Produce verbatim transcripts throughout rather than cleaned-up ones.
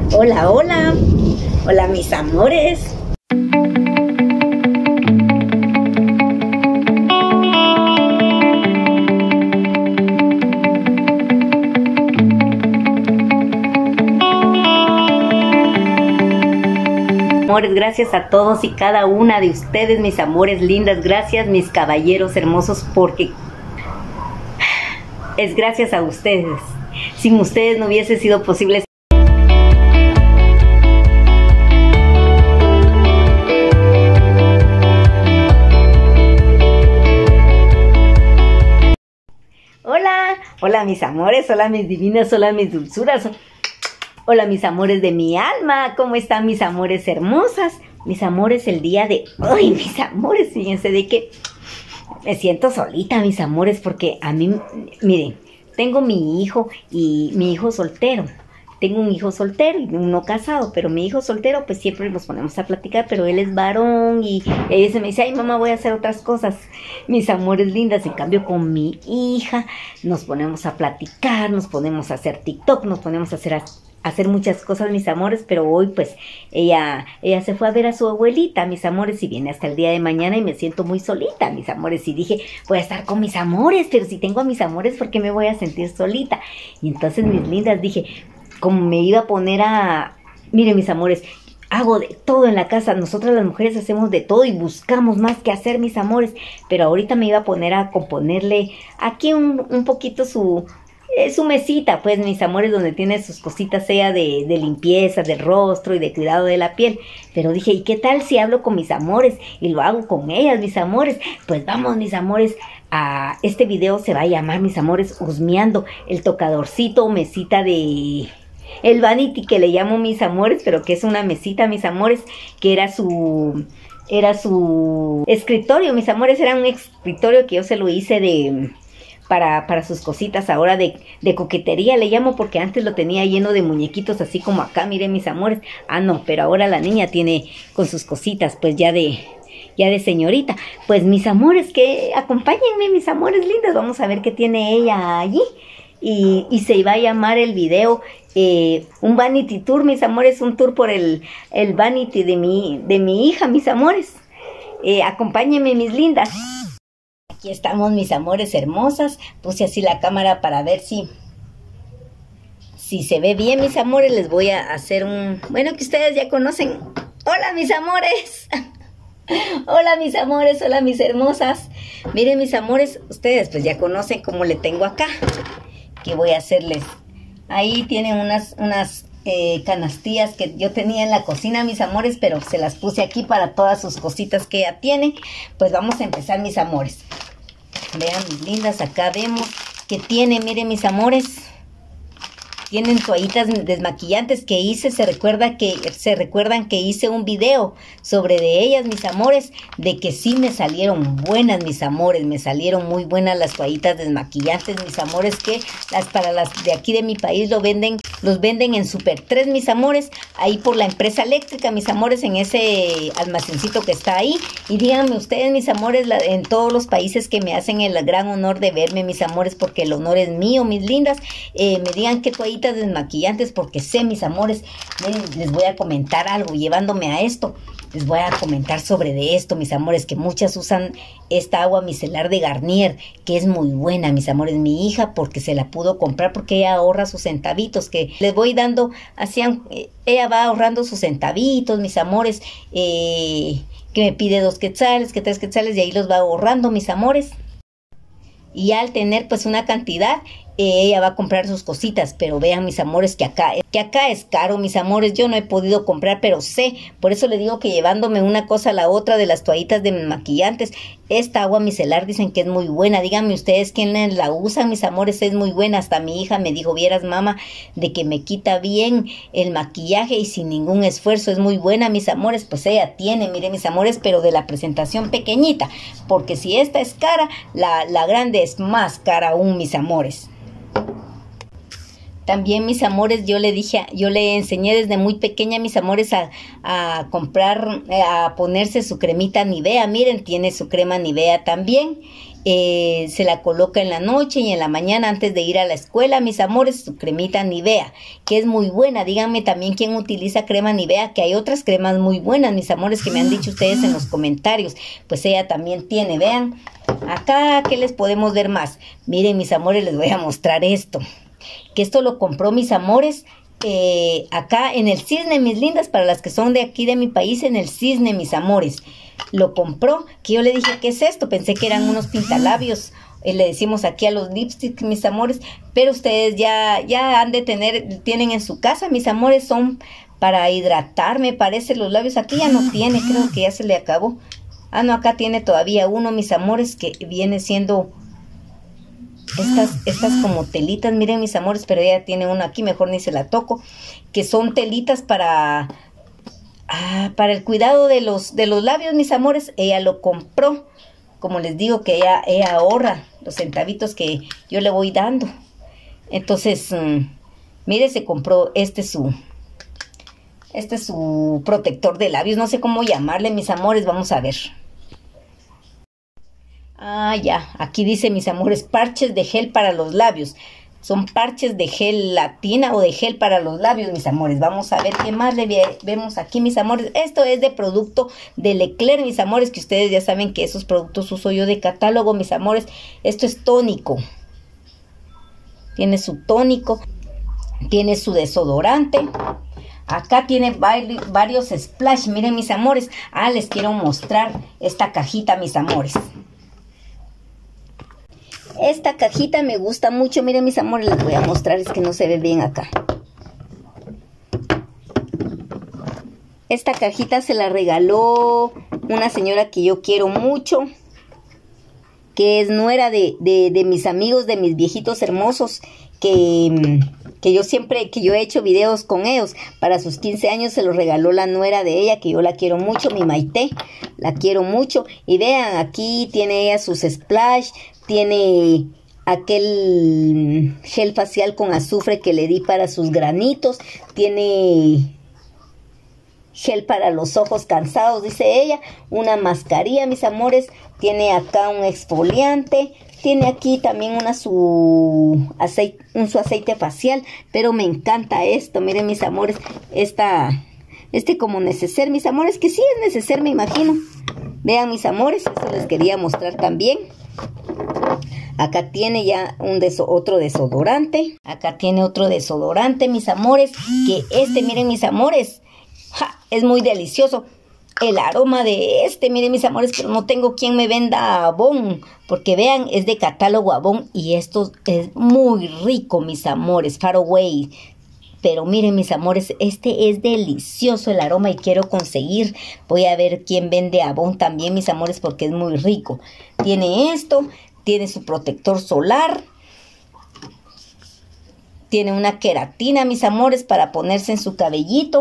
Hola, hola. Hola, mis amores. Amores, gracias a todos y cada una de ustedes, mis amores lindas. Gracias, mis caballeros hermosos, porque es gracias a ustedes. Sin ustedes no hubiese sido posible. Hola, hola mis amores, hola mis divinas, hola mis dulzuras. Hola mis amores de mi alma, ¿cómo están mis amores hermosas? Mis amores, el día de hoy, mis amores, fíjense de que me siento solita, mis amores, porque a mí, miren, tengo mi hijo y mi hijo soltero. Tengo un hijo soltero y uno casado, pero mi hijo soltero, pues siempre nos ponemos a platicar, pero él es varón y ella se me dice, ay mamá, voy a hacer otras cosas, mis amores lindas. En cambio con mi hija nos ponemos a platicar, nos ponemos a hacer TikTok, nos ponemos a hacer, a hacer muchas cosas, mis amores, pero hoy pues ella, ella se fue a ver a su abuelita, mis amores, y viene hasta el día de mañana y me siento muy solita, mis amores, y dije, voy a estar con mis amores, pero si tengo a mis amores, ¿por qué me voy a sentir solita? Y entonces, mis lindas, dije, como me iba a poner a... Miren, mis amores, hago de todo en la casa. Nosotras las mujeres hacemos de todo y buscamos más que hacer, mis amores. Pero ahorita me iba a poner a componerle aquí un, un poquito su... Eh, su mesita, pues, mis amores, donde tiene sus cositas ella de, de limpieza, del rostro y de cuidado de la piel. Pero dije, ¿y qué tal si hablo con mis amores? Y lo hago con ellas, mis amores. Pues vamos, mis amores, a este video se va a llamar, mis amores, husmeando el tocadorcito o mesita de... El vanity, que le llamo, mis amores, pero que es una mesita, mis amores, que era su... Era su escritorio, mis amores, era un escritorio que yo se lo hice de... Para, para sus cositas ahora de, de coquetería, le llamo, porque antes lo tenía lleno de muñequitos, así como acá, miren, mis amores. Ah, no, pero ahora la niña tiene con sus cositas, pues ya de... ya de señorita. Pues mis amores, que acompáñenme, mis amores lindas, vamos a ver qué tiene ella allí. Y, y se va a llamar el video eh, un vanity tour, mis amores, un tour por el, el vanity de mi, de mi hija, mis amores. Eh, acompáñenme, mis lindas. Aquí estamos, mis amores hermosas. Puse así la cámara para ver si, si se ve bien, mis amores. Les voy a hacer un... Bueno, que ustedes ya conocen. ¡Hola, mis amores! Hola, mis amores, hola, mis hermosas. Miren, mis amores, ustedes pues ya conocen cómo le tengo acá. ¿Qué voy a hacerles? Ahí tienen unas, unas eh, canastillas que yo tenía en la cocina, mis amores, pero se las puse aquí para todas sus cositas que ella tiene. Pues vamos a empezar, mis amores. Vean, mis lindas, acá vemos que tiene, miren, mis amores. Tienen toallitas desmaquillantes que hice, se recuerda que se recuerdan que hice un video sobre de ellas, mis amores, de que sí me salieron buenas, mis amores, me salieron muy buenas las toallitas desmaquillantes, mis amores, que las para las de aquí de mi país lo venden, los venden en Super tres, mis amores, ahí por la empresa eléctrica, mis amores, en ese almacencito que está ahí. Y díganme ustedes, mis amores, la, en todos los países que me hacen el gran honor de verme, mis amores, porque el honor es mío, mis lindas, eh, me digan qué toallitas desmaquillantes, porque sé, mis amores, miren, les voy a comentar algo, llevándome a esto, les voy a comentar sobre de esto, mis amores, que muchas usan esta agua micelar de Garnier, que es muy buena, mis amores. Mi hija, porque se la pudo comprar, porque ella ahorra sus centavitos, que les voy dando, hacían, ella va ahorrando sus centavitos, mis amores, eh, que me pide dos quetzales, que tres quetzales, y ahí los va ahorrando, mis amores. Y al tener pues una cantidad, eh, ella va a comprar sus cositas. Pero vean, mis amores, que acá, que acá es caro, mis amores. Yo no he podido comprar, pero sé. Por eso le digo que llevándome una cosa a la otra de las toallitas de maquillantes, esta agua micelar dicen que es muy buena. Díganme ustedes quién la usan, mis amores, es muy buena. Hasta mi hija me dijo, vieras mamá, de que me quita bien el maquillaje y sin ningún esfuerzo, es muy buena, mis amores. Pues ella tiene, miren, mis amores, pero de la presentación pequeñita, porque si esta es cara, la, la grande es más cara aún, mis amores. También, mis amores, yo le dije, yo le enseñé desde muy pequeña, mis amores, a, a comprar, a ponerse su cremita Nivea. Miren, tiene su crema Nivea también. eh, se la coloca en la noche y en la mañana antes de ir a la escuela, mis amores, su cremita Nivea, que es muy buena. Díganme también quién utiliza crema Nivea, que hay otras cremas muy buenas, mis amores, que me han dicho ustedes en los comentarios. Pues ella también tiene, vean. Acá, ¿qué les podemos ver más? Miren, mis amores, les voy a mostrar esto. Que esto lo compró, mis amores, eh, acá en el Cisne, mis lindas, para las que son de aquí de mi país, en el Cisne, mis amores. Lo compró, que yo le dije, ¿qué es esto? Pensé que eran unos pintalabios, eh, le decimos aquí a los lipsticks, mis amores, pero ustedes ya, ya han de tener, tienen en su casa, mis amores, son para hidratar, me parece, los labios. Aquí ya no tiene, creo que ya se le acabó. Ah, no, acá tiene todavía uno, mis amores, que viene siendo estas, estas como telitas, miren, mis amores, pero ella tiene uno aquí, mejor ni se la toco, que son telitas para... Ah, para el cuidado de los, de los labios, mis amores. Ella lo compró. Como les digo, que ella, ella ahorra los centavitos que yo le voy dando. Entonces, um, mire, se compró este su... Este es su protector de labios. No sé cómo llamarle, mis amores. Vamos a ver. Ah, ya. Aquí dice, mis amores, parches de gel para los labios. Son parches de gel latina o de gel para los labios, mis amores. Vamos a ver qué más le ve vemos aquí, mis amores. Esto es de producto de Leclerc, mis amores, que ustedes ya saben que esos productos uso yo de catálogo, mis amores. Esto es tónico. Tiene su tónico. Tiene su desodorante. Acá tiene varios splash. Miren, mis amores. Ah, les quiero mostrar esta cajita, mis amores. Esta cajita me gusta mucho. Miren, mis amores, les voy a mostrar. Es que no se ve bien acá. Esta cajita se la regaló una señora que yo quiero mucho, que es nuera de, de, de mis amigos, de mis viejitos hermosos, que, que yo siempre, que yo he hecho videos con ellos. Para sus quince años se lo regaló la nuera de ella, que yo la quiero mucho, mi Maite, la quiero mucho. Y vean, aquí tiene ella sus splash, tiene aquel gel facial con azufre que le di para sus granitos, tiene gel para los ojos cansados, dice ella, una mascarilla, mis amores, tiene acá un exfoliante, tiene aquí también una su aceite, un su aceite facial, pero me encanta esto, miren, mis amores, esta, este como neceser, mis amores, que sí es neceser, me imagino. Vean, mis amores, esto les quería mostrar también. Acá tiene ya un deso, otro desodorante. Acá tiene otro desodorante, mis amores. Que este, miren, mis amores, ¡ja!, es muy delicioso. El aroma de este, miren, mis amores, pero no tengo quien me venda Avon. Porque vean, es de catálogo Avon. Y esto es muy rico, mis amores. Far Away. Pero miren, mis amores, este es delicioso el aroma y quiero conseguir. Voy a ver quién vende Avon también, mis amores, porque es muy rico. Tiene esto. Tiene su protector solar. Tiene una queratina, mis amores, para ponerse en su cabellito.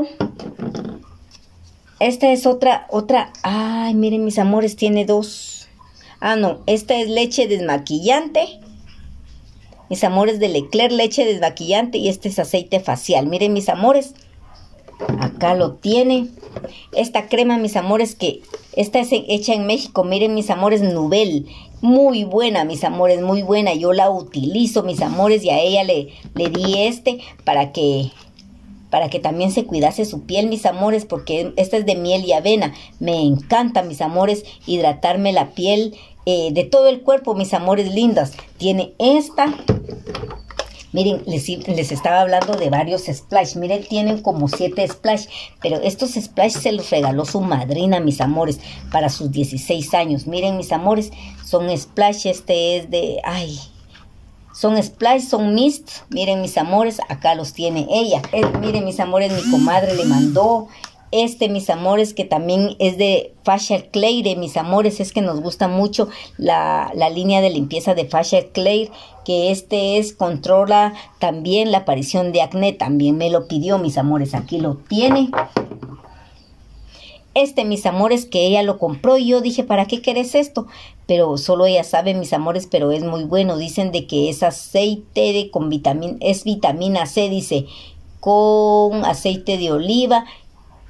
Esta es otra, otra. Ay, miren, mis amores, tiene dos. Ah, no, esta es leche desmaquillante. Mis amores, de Leclerc, leche desmaquillante. Y este es aceite facial. Miren, mis amores. Acá lo tiene. Esta crema, mis amores, que esta es hecha en México. Miren, mis amores, Nubel. Muy buena, mis amores, muy buena. Yo la utilizo, mis amores, y a ella le, le di este para que, para que también se cuidase su piel, mis amores, porque esta es de miel y avena. Me encanta, mis amores, hidratarme la piel eh, de todo el cuerpo, mis amores lindas. Tiene esta. Miren, les, les estaba hablando de varios splash. Miren, tienen como siete splash. Pero estos splash se los regaló su madrina, mis amores, para sus dieciséis años. Miren, mis amores, son splash. Este es de... Ay... Son splash, son mist. Miren, mis amores, acá los tiene ella. Eh, miren, mis amores, mi comadre le mandó... Este, mis amores, que también es de Facial Clear, mis amores, es que nos gusta mucho la, la línea de limpieza de Facial Clear, que este es, controla también la aparición de acné, también me lo pidió, mis amores, aquí lo tiene. Este, mis amores, que ella lo compró y yo dije, ¿para qué querés esto? Pero solo ella sabe, mis amores, pero es muy bueno. Dicen de que es aceite de, con vitamina, es vitamina C, dice, con aceite de oliva.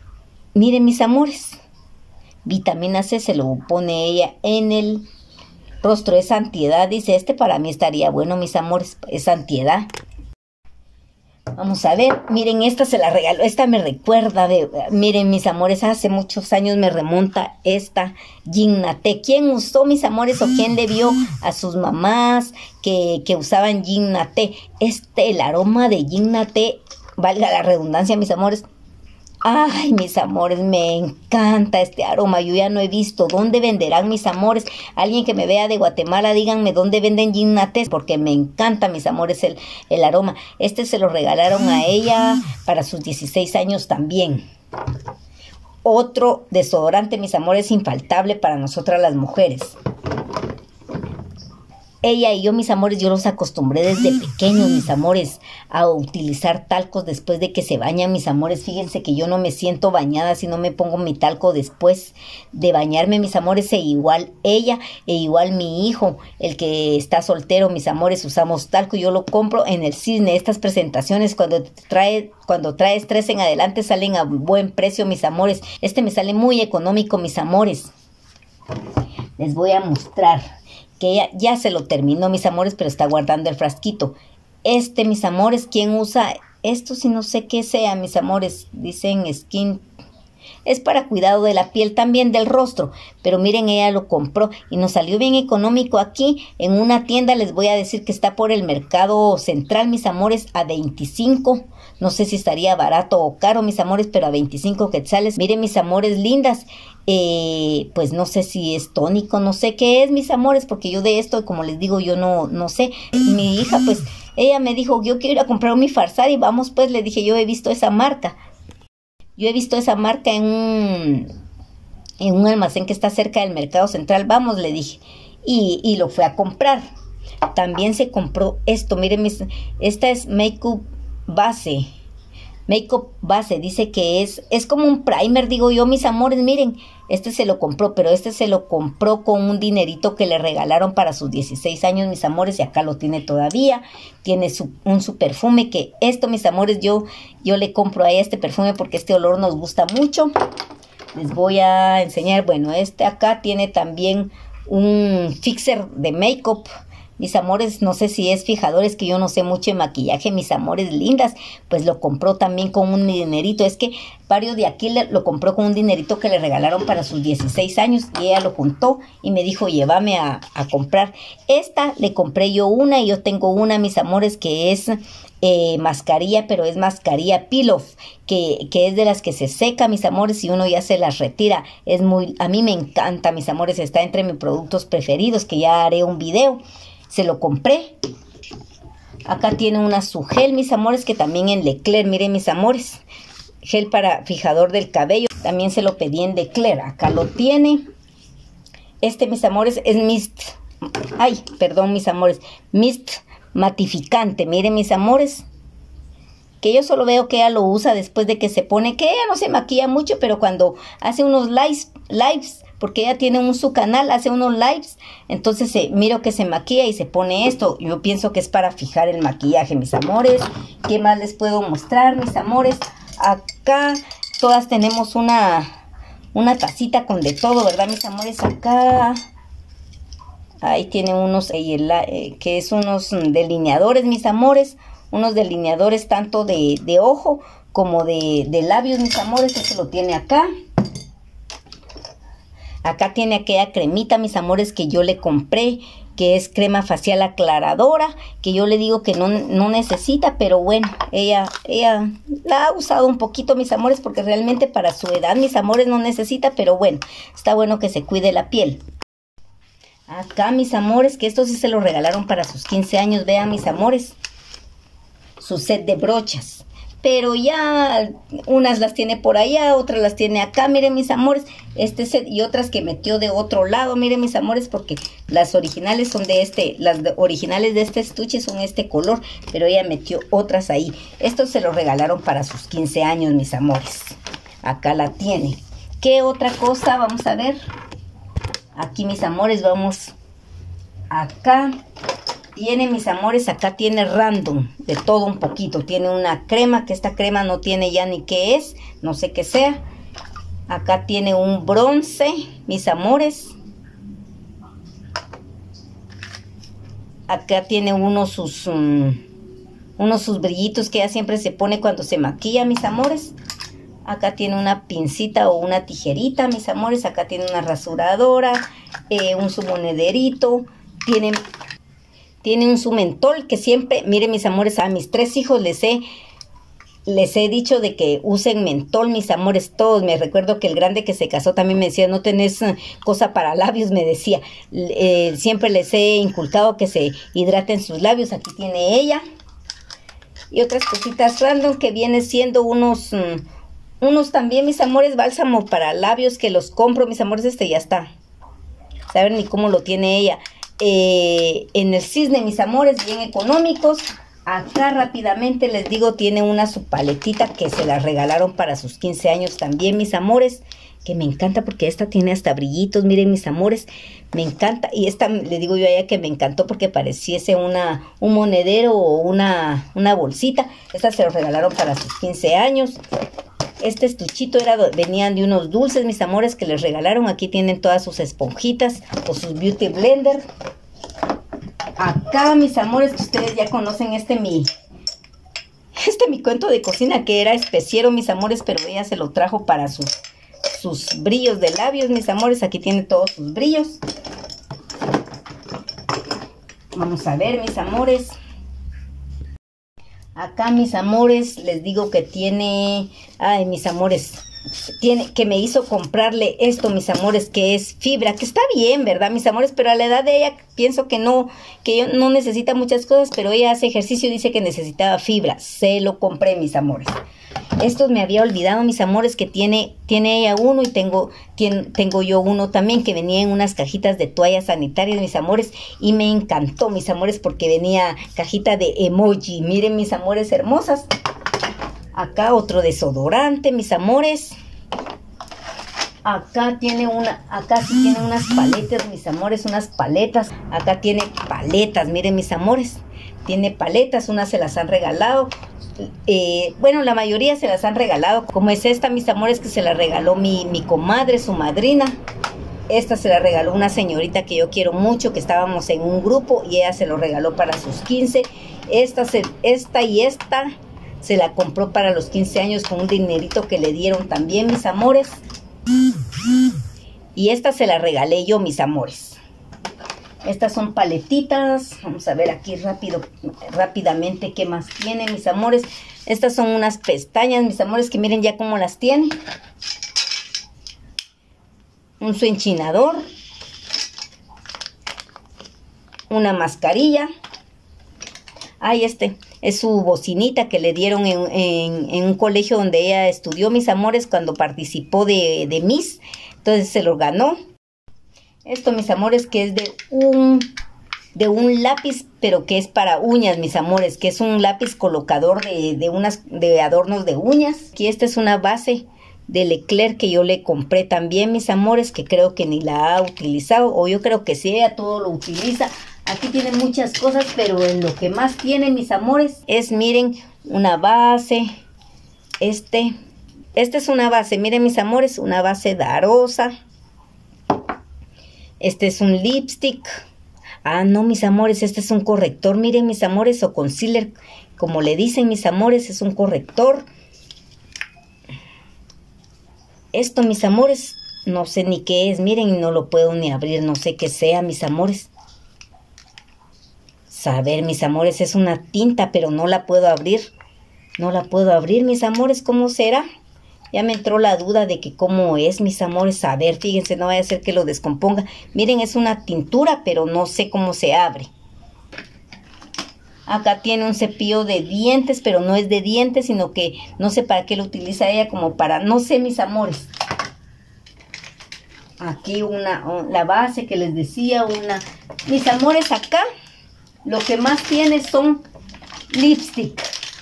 Miren, mis amores, vitamina C se lo pone ella en el, rostro, es antiedad. Dice, este para mí estaría bueno, mis amores, es antiedad. Vamos a ver, miren, esta se la regaló, esta me recuerda de, miren, mis amores, hace muchos años me remonta esta Ginnaté. ¿Quién usó, mis amores, o quién le vio a sus mamás que, que usaban Ginnaté? Este, el aroma de Ginnaté, valga la redundancia, mis amores. Ay, mis amores, me encanta este aroma. Yo ya no he visto dónde venderán, mis amores. Alguien que me vea de Guatemala, díganme dónde venden Ginnaté, porque me encanta, mis amores, el, el aroma. Este se lo regalaron a ella para sus dieciséis años también. Otro desodorante, mis amores, infaltable para nosotras las mujeres. Ella y yo, mis amores, yo los acostumbré desde pequeños, mis amores, a utilizar talcos después de que se bañan, mis amores. Fíjense que yo no me siento bañada si no me pongo mi talco después de bañarme, mis amores. E igual ella, e igual mi hijo, el que está soltero, mis amores, usamos talco. Yo lo compro en el Cisne. Estas presentaciones, cuando trae, cuando traes tres en adelante, salen a buen precio, mis amores. Este me sale muy económico, mis amores. Les voy a mostrar que ella ya se lo terminó, mis amores, pero está guardando el frasquito. Este, mis amores, ¿quién usa esto? Si no sé qué sea, mis amores. Dicen skin. Es para cuidado de la piel, también del rostro. Pero miren, ella lo compró y nos salió bien económico aquí en una tienda. Les voy a decir que está por el Mercado Central, mis amores, a veinticinco. No sé si estaría barato o caro, mis amores, pero a veinticinco quetzales. Miren, mis amores lindas. Eh, pues no sé si es tónico, no sé qué es, mis amores, porque yo de esto, como les digo, yo no, no sé. Mi hija, pues, ella me dijo, yo quiero ir a comprar mi Farsari, vamos, pues, le dije, yo he visto esa marca. Yo he visto esa marca en un, en un almacén que está cerca del Mercado Central, vamos, le dije. Y, y lo fue a comprar. También se compró esto, miren, mis, esta es Makeup Base. Makeup Base, dice que es, es como un primer, digo yo, mis amores, miren, este se lo compró, pero este se lo compró con un dinerito que le regalaron para sus dieciséis años, mis amores, y acá lo tiene todavía. Tiene su, un su perfume, que esto, mis amores, yo, yo le compro a ella este perfume porque este olor nos gusta mucho. Les voy a enseñar, bueno, este acá tiene también un fixer de makeup. Mis amores, no sé si es fijadores, que yo no sé mucho de maquillaje, mis amores lindas, pues lo compró también con un dinerito. Es que varios de aquí le, lo compró con un dinerito que le regalaron para sus dieciséis años y ella lo juntó y me dijo, llévame a, a comprar. Esta le compré yo una y yo tengo una, mis amores, que es eh, mascarilla, pero es mascarilla peel-off, que, que es de las que se seca, mis amores, y uno ya se las retira. Es muy, a mí me encanta, mis amores, está entre mis productos preferidos, que ya haré un video. Se lo compré. Acá tiene una su gel, mis amores, que también en Leclerc, miren, mis amores, gel para fijador del cabello, también se lo pedí en Leclerc. Acá lo tiene. Este, mis amores, es mist, ay, perdón, mis amores, mist matificante, miren, mis amores, que yo solo veo que ella lo usa después de que se pone, que ella no se maquilla mucho, pero cuando hace unos lives, lives porque ella tiene un su canal, hace unos lives, entonces eh, miro que se maquilla y se pone esto. Yo pienso que es para fijar el maquillaje, mis amores. ¿Qué más les puedo mostrar, mis amores? Acá todas tenemos una, una tacita con de todo, ¿verdad, mis amores? Acá, ahí tiene unos, eh, eh, que es unos delineadores, mis amores, unos delineadores tanto de, de ojo como de, de labios, mis amores. Eso lo tiene acá. Acá tiene aquella cremita, mis amores, que yo le compré, que es crema facial aclaradora, que yo le digo que no, no necesita, pero bueno, ella, ella la ha usado un poquito, mis amores, porque realmente para su edad, mis amores, no necesita, pero bueno, está bueno que se cuide la piel. Acá, mis amores, que esto sí se lo regalaron para sus quince años, vean, mis amores, su set de brochas. Pero ya unas las tiene por allá, otras las tiene acá, miren, mis amores, este set y otras que metió de otro lado, miren, mis amores, porque las originales son de este, las de, originales de este estuche son este color, pero ella metió otras ahí. Estos se los regalaron para sus quince años, mis amores. Acá la tiene. ¿Qué otra cosa? Vamos a ver. Aquí, mis amores, vamos acá. Tiene, mis amores, acá tiene random, de todo un poquito. Tiene una crema, que esta crema no tiene ya ni qué es, no sé qué sea. Acá tiene un bronce, mis amores. Acá tiene uno sus, um, unos sus brillitos que ella siempre se pone cuando se maquilla, mis amores. Acá tiene una pincita o una tijerita, mis amores. Acá tiene una rasuradora, eh, un su monederito. Tiene, tiene un su mentol que siempre, miren mis amores, a mis tres hijos les he, les he dicho de que usen mentol, mis amores, todos. Me recuerdo que el grande que se casó también me decía, no tenés cosa para labios, me decía. Eh, siempre les he inculcado que se hidraten sus labios. Aquí tiene ella. Y otras cositas random que viene siendo unos... Um, Unos también, mis amores, bálsamo para labios que los compro, mis amores. Este ya está. Saben ni cómo lo tiene ella. Eh, en el Cisne, mis amores, bien económicos. Acá rápidamente les digo, tiene una su paletita que se la regalaron para sus quince años también, mis amores. Que me encanta porque esta tiene hasta brillitos, miren, mis amores. Me encanta. Y esta le digo yo a ella que me encantó porque pareciese una, un monedero o una, una bolsita. Esta se lo regalaron para sus quince años. Este estuchito era, venían de unos dulces, mis amores, que les regalaron. Aquí tienen todas sus esponjitas o sus beauty blender. Acá, mis amores, que ustedes ya conocen este mi, este mi cuento de cocina que era especiero, mis amores, pero ella se lo trajo para sus, sus brillos de labios, mis amores. Aquí tiene todos sus brillos. Vamos a ver, mis amores. Acá, mis amores, les digo que tiene... Ay, mis amores, tiene que me hizo comprarle esto, mis amores, que es fibra, que está bien, ¿verdad, mis amores? Pero a la edad de ella pienso que no, que ella no necesita muchas cosas, pero ella hace ejercicio y dice que necesitaba fibra. Se lo compré, mis amores. Estos me había olvidado, mis amores, que tiene, tiene ella uno y tengo, tiene, tengo yo uno también, que venía en unas cajitas de toallas sanitarias, mis amores, y me encantó, mis amores, porque venía cajita de emoji. Miren, mis amores hermosas. Acá otro desodorante, mis amores. Acá tiene una, acá sí tiene unas paletas, mis amores, unas paletas. Acá tiene paletas, miren, mis amores. Tiene paletas, unas se las han regalado. Eh, bueno, la mayoría se las han regalado, como es esta, mis amores, que se la regaló mi, mi comadre, su madrina. Esta se la regaló una señorita que yo quiero mucho, que estábamos en un grupo y ella se lo regaló para sus quince. Esta, se, esta y esta se la compró para los quince años con un dinerito que le dieron también, mis amores. Y esta se la regalé yo, mis amores. Estas son paletitas. Vamos a ver aquí rápido, rápidamente qué más tiene, mis amores. Estas son unas pestañas, mis amores, que miren ya cómo las tiene. Un su enchinador. Una mascarilla. Ay, este es su bocinita que le dieron en, en, en un colegio donde ella estudió, mis amores, cuando participó de, de Miss. Entonces se lo ganó. Esto, mis amores, que es de un, de un lápiz, pero que es para uñas, mis amores, que es un lápiz colocador de, de, unas, de adornos de uñas. Aquí esta es una base de Leclerc que yo le compré también, mis amores, que creo que ni la ha utilizado, o yo creo que sí, ella todo lo utiliza. Aquí tiene muchas cosas, pero en lo que más tiene, mis amores, es, miren, una base. Este, esta es una base, miren, mis amores, una base darosa. Este es un lipstick. Ah, no, mis amores, este es un corrector. Miren, mis amores, o concealer, como le dicen, mis amores, es un corrector. Esto, mis amores, no sé ni qué es. Miren, no lo puedo ni abrir, no sé qué sea, mis amores. Saber, mis amores, es una tinta, pero no la puedo abrir. No la puedo abrir, mis amores, ¿cómo será? Ya me entró la duda de que cómo es, mis amores. A ver, fíjense, no vaya a ser que lo descomponga. Miren, es una tintura, pero no sé cómo se abre. Acá tiene un cepillo de dientes, pero no es de dientes, sino que no sé para qué lo utiliza ella, como para, no sé, mis amores. Aquí una, la base que les decía, una... Mis amores, acá lo que más tiene son lipstick.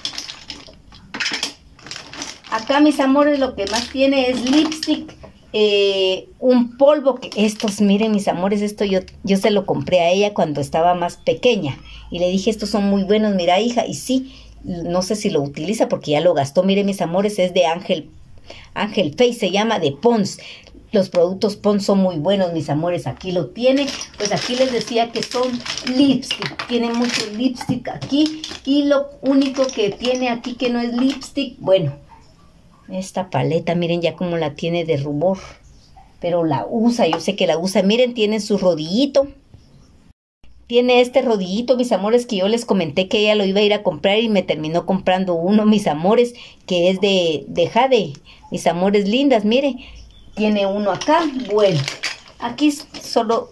Acá, mis amores, lo que más tiene es lipstick, eh, un polvo, que estos, miren, mis amores, esto yo, yo se lo compré a ella cuando estaba más pequeña. Y le dije, estos son muy buenos, mira, hija. Y sí, no sé si lo utiliza porque ya lo gastó. Miren, mis amores, es de Ángel, Ángel Face, se llama, de Pons. Los productos Pond son muy buenos, mis amores. Aquí lo tiene. Pues aquí les decía que son lipstick. Tiene mucho lipstick aquí. Y lo único que tiene aquí que no es lipstick, bueno, esta paleta, miren ya como la tiene de rubor. Pero la usa, yo sé que la usa. Miren, tiene su rodillito. Tiene este rodillito, mis amores, que yo les comenté que ella lo iba a ir a comprar y me terminó comprando uno, mis amores, que es de, de jade. Mis amores lindas, miren. Tiene uno acá. Bueno, aquí solo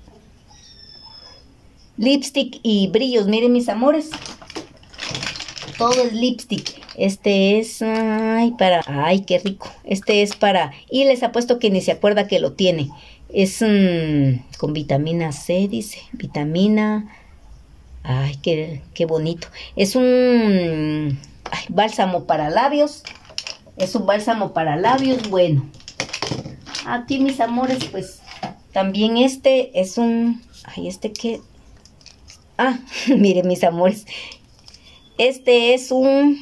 lipstick y brillos, miren, mis amores. Todo es lipstick. Este es, ay, para, ay, qué rico. Este es para, y les apuesto que ni se acuerda que lo tiene. Es um, con vitamina C, dice. Vitamina. Ay, qué, qué bonito. Es un ay, bálsamo para labios. Es un bálsamo para labios. Bueno. Aquí, mis amores, pues también este es un... Ay, este qué... Ah, miren, mis amores. Este es un...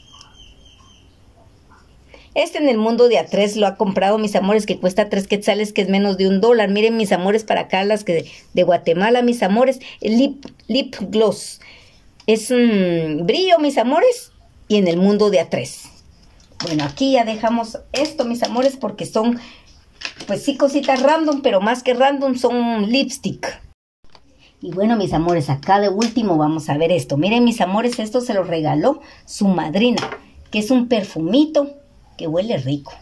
Este en el mundo de A tres lo ha comprado, mis amores, que cuesta tres quetzales, que es menos de un dólar. Miren, mis amores, para acá las que de, de Guatemala, mis amores, el lip, lip gloss. Es un brillo, mis amores, y en el mundo de A tres. Bueno, aquí ya dejamos esto, mis amores, porque son, pues sí, cositas random, pero más que random son lipstick. Y bueno, mis amores, acá de último vamos a ver esto. Miren, mis amores, esto se lo regaló su madrina, que es un perfumito que huele rico.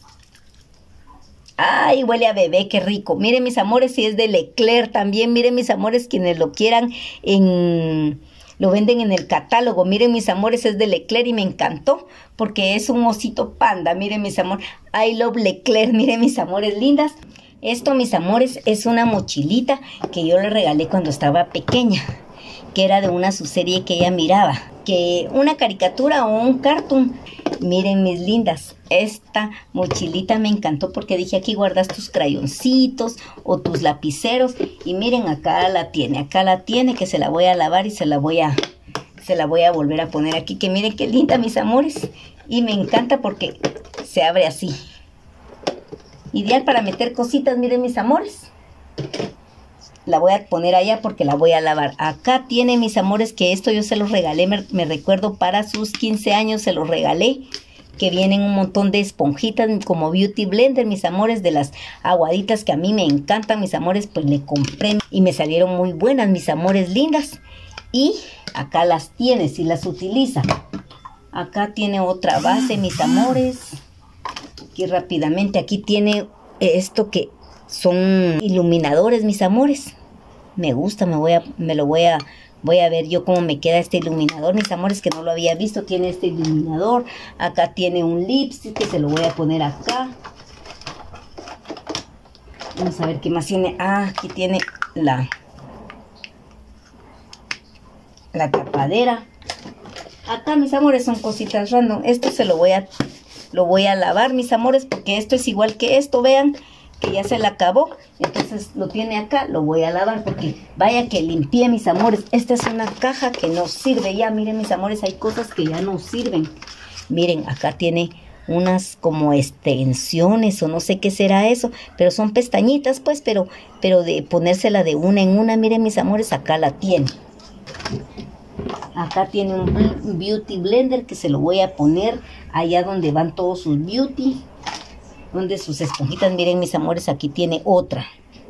Ay, huele a bebé, qué rico. Miren, mis amores, si es de Leclerc también. Miren, mis amores, quienes lo quieran, en, lo venden en el catálogo. Miren, mis amores, es de Leclerc y me encantó porque es un osito panda. Miren, mis amores, I love Leclerc. Miren, mis amores lindas. Esto, mis amores, es una mochilita que yo le regalé cuando estaba pequeña, que era de una subserie que ella miraba, que una caricatura o un cartoon. Miren, mis lindas, esta mochilita me encantó porque dije, aquí guardas tus crayoncitos o tus lapiceros. Y miren, acá la tiene, acá la tiene, que se la voy a lavar y se la voy a, se la voy a volver a poner aquí. Que miren qué linda, mis amores. Y me encanta porque se abre así. Ideal para meter cositas, miren, mis amores. La voy a poner allá porque la voy a lavar. Acá tiene, mis amores, que esto yo se los regalé, me, me recuerdo para sus quince años se los regalé. Que vienen un montón de esponjitas como Beauty Blender, mis amores, de las aguaditas que a mí me encantan, mis amores, pues le compré y me salieron muy buenas, mis amores lindas. Y acá las tiene, si las utiliza. Acá tiene otra base, mis amores. Aquí rápidamente, aquí tiene esto que son iluminadores, mis amores. Me gusta, me voy a, me lo voy a, voy a ver yo cómo me queda este iluminador, mis amores, que no lo había visto. Tiene este iluminador. Acá tiene un lipstick que se lo voy a poner acá. Vamos a ver qué más tiene. Ah, aquí tiene la, la tapadera. Acá, mis amores, son cositas random. Esto se lo voy a, lo voy a lavar, mis amores, porque esto es igual que esto, vean. Que ya se la acabó, entonces lo tiene acá, lo voy a lavar porque vaya que limpié, mis amores. Esta es una caja que no sirve ya, miren, mis amores, hay cosas que ya no sirven. Miren, acá tiene unas como extensiones o no sé qué será eso, pero son pestañitas pues, pero, pero de ponérsela de una en una, miren, mis amores, acá la tiene. Acá tiene un Beauty Blender que se lo voy a poner allá donde van todos sus beauty. Donde sus esponjitas, miren, mis amores, aquí tiene otra.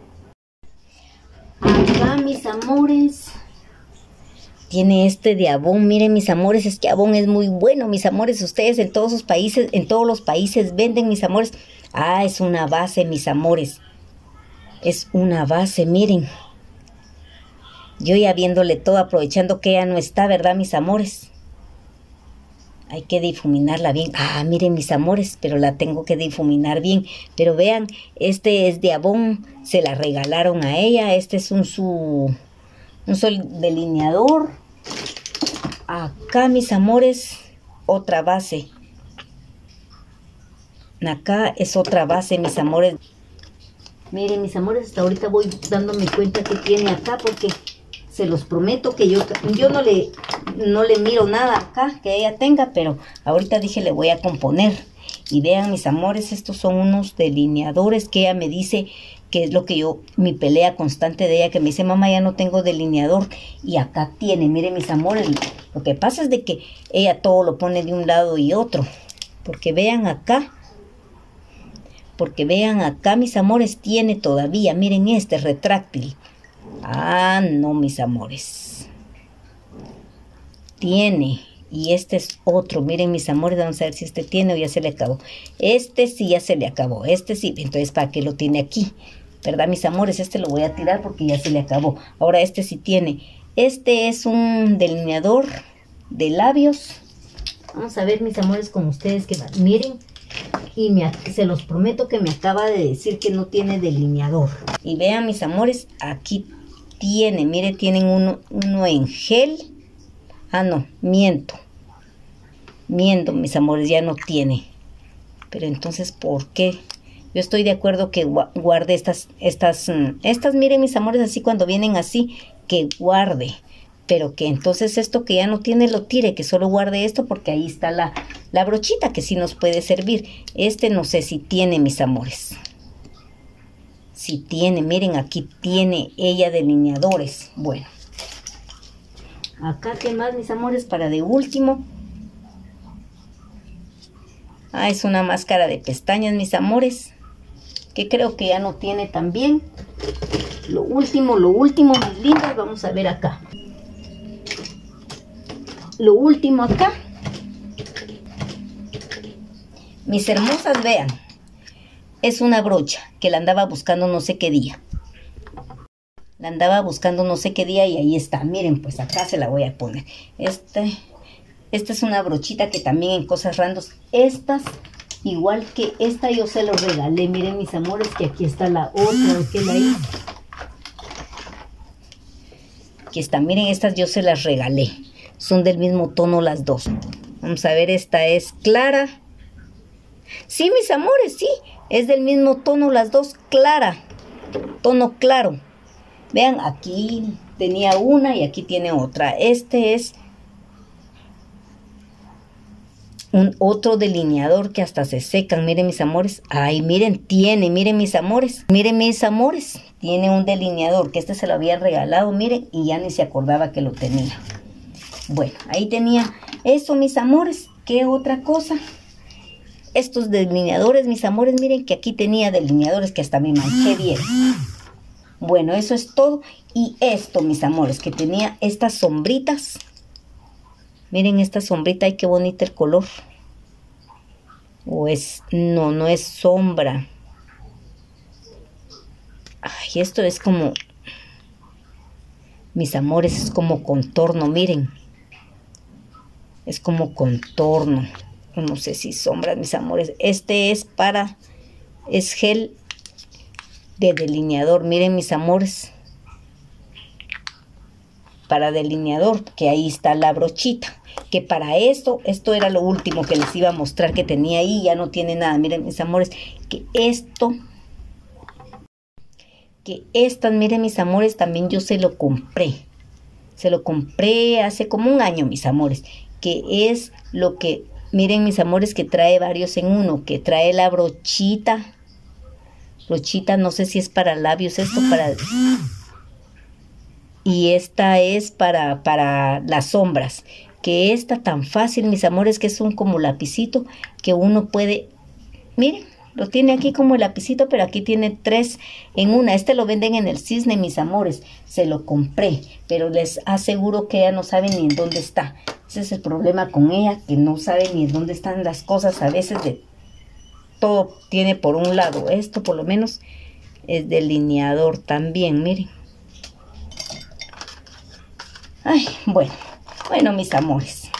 Acá, mis amores, tiene este de Avon. Miren, mis amores, es que Avon es muy bueno, mis amores. Ustedes en todos sus países, en todos los países venden, mis amores. Ah, es una base, mis amores. Es una base, miren. Yo ya viéndole todo, aprovechando que ella no está, ¿verdad, mis amores? Hay que difuminarla bien. Ah, miren, mis amores, pero la tengo que difuminar bien. Pero vean, este es de Avon, se la regalaron a ella. Este es un su un sol delineador. Acá, mis amores, otra base. Acá es otra base, mis amores. Miren, mis amores, hasta ahorita voy dándome cuenta que tiene acá porque se los prometo que yo, yo no le, no le miro nada acá que ella tenga, pero ahorita dije le voy a componer. Y vean, mis amores, estos son unos delineadores que ella me dice que es lo que yo, mi pelea constante de ella, que me dice, mamá, ya no tengo delineador. Y acá tiene, miren, mis amores, lo que pasa es de que ella todo lo pone de un lado y otro. Porque vean acá, porque vean acá, mis amores, tiene todavía, miren este retráctil. Ah, no, mis amores. Tiene. Y este es otro, miren, mis amores, vamos a ver si este tiene o ya se le acabó. Este sí ya se le acabó, este sí, entonces ¿para qué lo tiene aquí? ¿Verdad, mis amores? Este lo voy a tirar porque ya se le acabó. Ahora este sí tiene. Este es un delineador de labios. Vamos a ver, mis amores, con ustedes que miren. Y me, se los prometo que me acaba de decir que no tiene delineador. Y vean, mis amores, aquí tiene, miren, tienen uno, uno en gel. Ah, no, miento. Miento, mis amores, ya no tiene. Pero entonces, ¿por qué? Yo estoy de acuerdo que guarde estas, estas, estas, miren, mis amores, así cuando vienen así, que guarde. Pero que entonces esto que ya no tiene lo tire, que solo guarde esto porque ahí está la, la brochita que sí nos puede servir. Este no sé si tiene, mis amores. Si tiene, miren, aquí tiene ella delineadores. Bueno. Acá, ¿qué más, mis amores? Para de último. Ah, es una máscara de pestañas, mis amores. Que creo que ya no tiene también. Lo último, lo último, mis lindas. Vamos a ver acá. Lo último acá. Mis hermosas, vean. Es una brocha que la andaba buscando no sé qué día. La andaba buscando no sé qué día y ahí está. Miren, pues acá se la voy a poner. Este, esta es una brochita que también en cosas randos. Estas, igual que esta, yo se los regalé. Miren, mis amores, que aquí está la otra que la hice. Aquí está, miren, estas yo se las regalé. Son del mismo tono las dos. Vamos a ver, esta es clara. Sí, mis amores, sí. Es del mismo tono las dos, clara. Tono claro. Vean, aquí tenía una y aquí tiene otra. Este es un otro delineador que hasta se secan. Miren, mis amores. Ay, miren, tiene, miren, mis amores. Miren, mis amores. Tiene un delineador que este se lo había regalado, miren, y ya ni se acordaba que lo tenía. Bueno, ahí tenía eso, mis amores. ¿Qué otra cosa? Estos delineadores, mis amores, miren que aquí tenía delineadores que hasta me manché bien. Bueno, eso es todo. Y esto, mis amores, que tenía estas sombritas. Miren esta sombrita, ay, qué bonita el color. O es, no, no es sombra. Ay, esto es como, mis amores, es como contorno, miren. Es como contorno. No sé si sombras, mis amores. Este es para, es gel de delineador, miren, mis amores, para delineador, que ahí está la brochita, que para esto, esto era lo último que les iba a mostrar que tenía ahí, ya no tiene nada, miren, mis amores, que esto, que estas, miren, mis amores, también yo se lo compré, se lo compré hace como un año, mis amores, que es lo que, miren, mis amores, que trae varios en uno, que trae la brochita, brochita, no sé si es para labios esto, para... Y esta es para, para las sombras. Que esta tan fácil, mis amores, que es un como lapicito que uno puede... Miren, lo tiene aquí como el lapicito, pero aquí tiene tres en una. Este lo venden en el Cisne, mis amores. Se lo compré, pero les aseguro que ella no sabe ni en dónde está. Ese es el problema con ella, que no sabe ni en dónde están las cosas a veces de... Todo tiene por un lado. Esto por lo menos es delineador también, miren. Ay, bueno. Bueno, mis amores.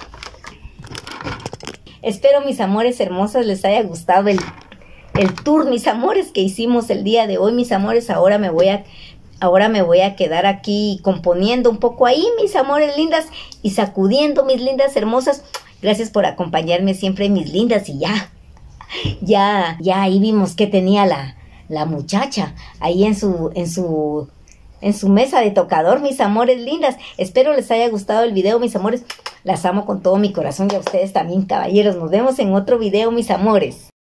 Espero, mis amores hermosas, les haya gustado el, el tour, mis amores, que hicimos el día de hoy, mis amores. Ahora me voy a... Ahora me voy a quedar aquí componiendo un poco ahí, mis amores lindas, y sacudiendo, mis lindas hermosas. Gracias por acompañarme siempre, mis lindas, y ya... Ya, ya ahí vimos que tenía la, la muchacha ahí en su, en su, en su mesa de tocador, mis amores lindas. Espero les haya gustado el video, mis amores. Las amo con todo mi corazón y a ustedes también, caballeros. Nos vemos en otro video, mis amores.